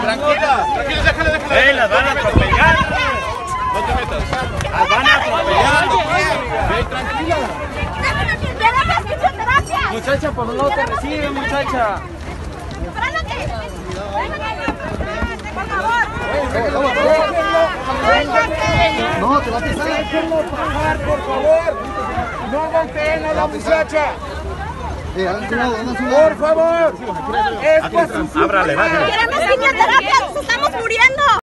Tranquila, déjale. Las van a atropellar. No te metas. Las van a atropellar. Tranquila. Muchacha, por un lado te recibe, muchacha. No, te va a pisar. Déjenlo pasar, por favor. No golpeen a la muchacha. Por favor. Ábrale, bájale. Queremos quimioterapia, nos estamos muriendo.